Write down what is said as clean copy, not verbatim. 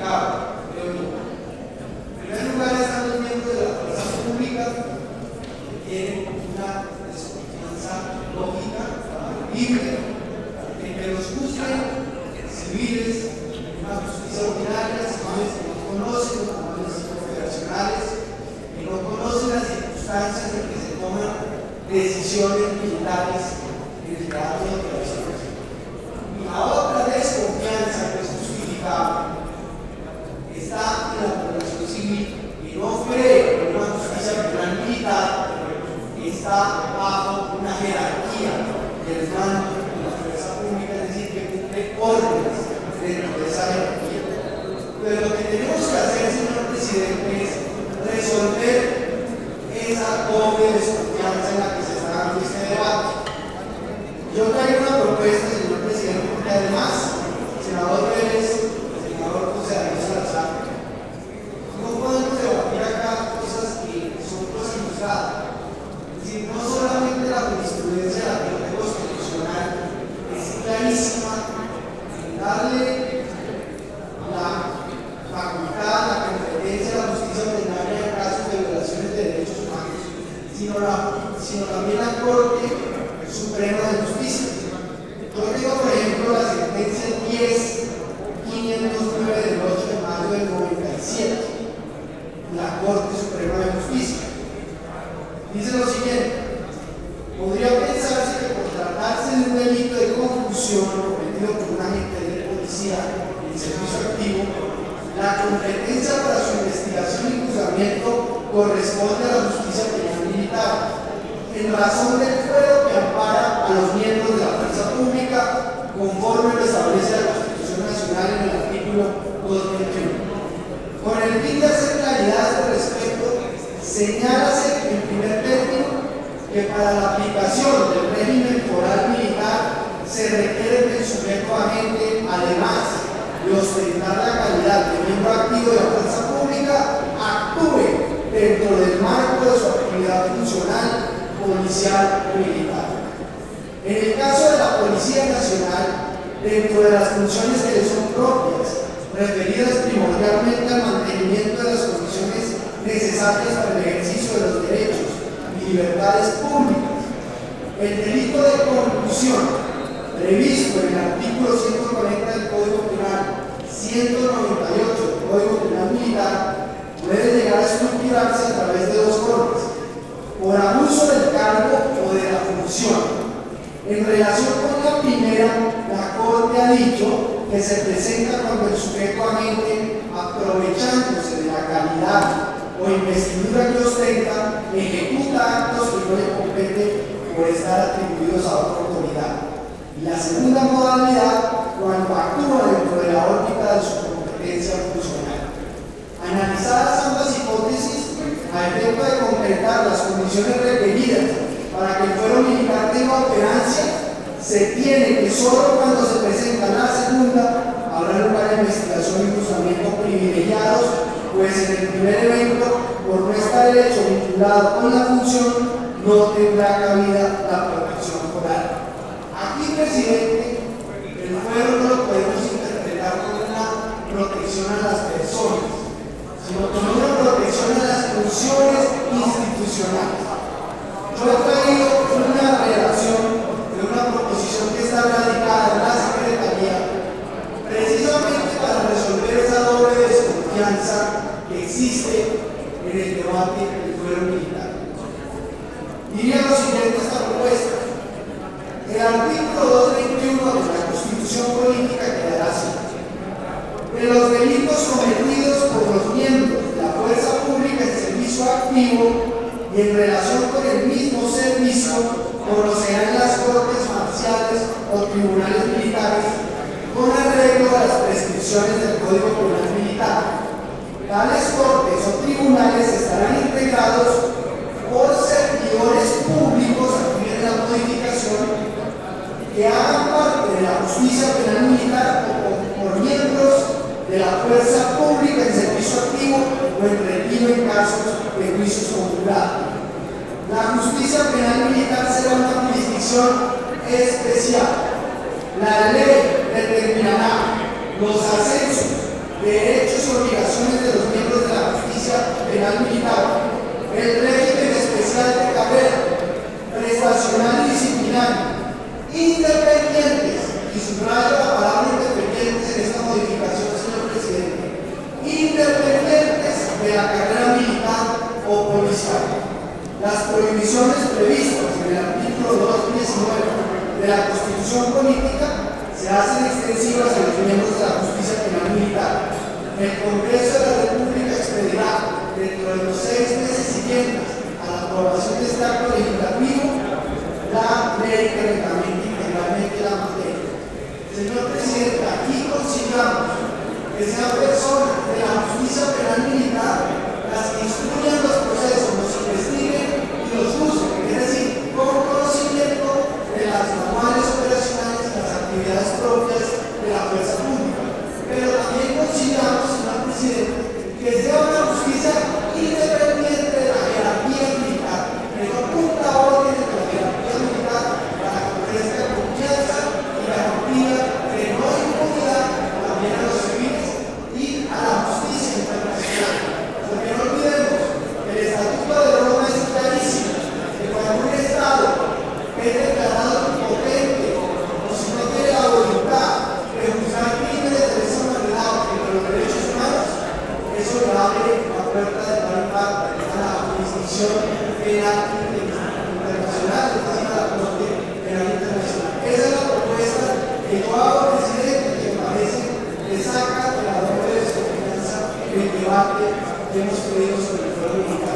justificado, creo yo. En primer lugar están los miembros de la fuerza pública que tienen una desconfianza lógica, libre, en que los juzguen civiles, una justicia ordinaria, civiles que no conocen los comandos operacionales, que no conocen las circunstancias en que se toman decisiones militares en el teatro de operaciones. Y la otra desconfianza que es justificable está en la población civil que no cree en una justicia penal militar que está bajo una jerarquía del mando de la fuerza pública, es decir, que cumple órdenes dentro de esa jerarquía. Pero lo que tenemos que hacer, señor presidente, es resolver esa doble desconfianza en la que se está dando este debate. Yo traigo una propuesta, señor presidente, porque además, senador Pérez, senador José Daniel Salazar, no podemos debatir acá cosas que son cosas ilustradas. Es decir, no solamente la jurisprudencia de la Corte Constitucional es clarísima en darle la facultad, la competencia a la justicia ordinaria en casos de violaciones de derechos humanos, sino también la Corte Suprema de Justicia. Yo tengo, por ejemplo, la sentencia 10.509 del 8 de mayo del 97, la Corte Suprema de Justicia. Dice lo siguiente: podría pensarse que por tratarse de un delito de confusión cometido por un agente de policía en servicio activo, la competencia para su investigación y juzgamiento corresponde a la justicia penal militar, en razón del fuero que ampara a los miembros de la fuerza pública, conforme lo establece la Constitución Nacional en el artículo 221. Con el fin de hacer claridad a este respecto, señálase en primer término que para la aplicación del régimen foral militar se requiere del sujeto agente, además de ostentar la calidad de miembro activo de la fuerza pública, actúe dentro del marco de su actividad funcional, policial o militar. En el caso de la Policía Nacional, dentro de las funciones que le son propias, referidas primordialmente al mantenimiento de las condiciones necesarias para el ejercicio de los derechos y libertades públicas, el delito de concusión, previsto en el artículo 140 del Código Penal, 198 del Código Penal Militar, puede llegar a estructurarse a través de dos formas: por abuso del cargo o de la función. En relación con la primera, la Corte ha dicho que se presenta cuando el sujeto agente, aprovechándose de la calidad o investidura que ostenta, ejecuta actos que no le competen por estar atribuidos a otra autoridad. Y la segunda modalidad, cuando actúa dentro de la órbita de su competencia funcional. Analizadas ambas hipótesis, a efecto de concretar las condiciones requeridas para que el fuero militar tenga operancia, se tiene que solo cuando se presenta la segunda habrá lugar de investigación y juzgamiento privilegiados, pues en el primer evento, por no estar hecho vinculado con la función, no tendrá cabida la protección foral. Aquí, presidente, el fuero no lo podemos interpretar como una protección a las personas, sino como una protección a las funciones institucionales. Yo he traído una redacción de una proposición que está radicada en la Secretaría, precisamente para resolver esa doble desconfianza que existe en el debate del fuero militar. Diría lo siguiente esta propuesta: el artículo 221 de la Constitución Política quedará así: de los delitos cometidos por los miembros de la fuerza pública en servicio activo y en relación con el mismo servicio, conocerán las cortes marciales o tribunales militares con arreglo a las prescripciones del Código Penal Militar. Tales cortes o tribunales estarán integrados por servidores públicos, aquí viene la modificación, que hagan parte de la justicia penal militar o por miembros de la fuerza pública en servicio activo o en retiro en casos de juicios conjurados. La justicia penal militar será una jurisdicción especial. La ley determinará los ascensos, derechos justicia penal militar, el régimen especial de carrera, prestacional y disciplinario, independientes, y subrayo la palabra independientes en esta modificación, señor presidente, independientes de la carrera militar o policial. Las prohibiciones previstas en el artículo 219 de la Constitución Política se hacen extensivas a los miembros de la justicia penal militar. El Congreso de la República expedirá dentro de los 6 meses siguientes a la aprobación de este acto legislativo la ley que reglamente integralmente la materia. Señor presidente, aquí consideramos que sean personas de la justicia penal militar las que instruyan los procesos, los investiguen y los juzguen, es decir, con conocimiento de las manuales operacionales y las actividades propias de la fuerza pública. Pero también consideramos, señor presidente, que sea una justicia independiente de la jerarquía militar, que no cumpla órdenes de la jerarquía militar para que ofrezca confianza y garantía de no impunidad también a los civiles y a la justicia internacional. Porque no olvidemos que el Estatuto de Roma es clarísimo, que cuando un Estado es declarado impotente o si no tiene la voluntad de juzgar crímenes de lesa humanidad contra los derechos humanos, eso le abre la puerta de par en par a la jurisdicción penal internacional, es decir, a la Corte Penal Internacional. Esa es la propuesta que yo hago, presidente, que me parece que saca de la doble desconfianza el debate que hemos pedido sobre el pueblo mexicano.